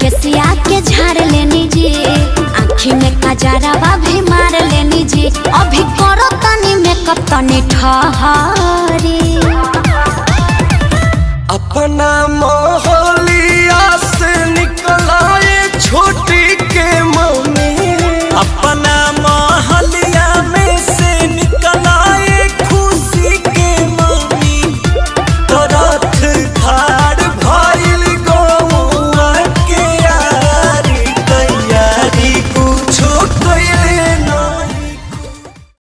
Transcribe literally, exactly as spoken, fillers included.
केसिया के झाड़ लेनी जी, आँखी में कजरावा भी मार लेनी जी। अभी करो तनी मेकअप तनी ठहरी, अपना मोह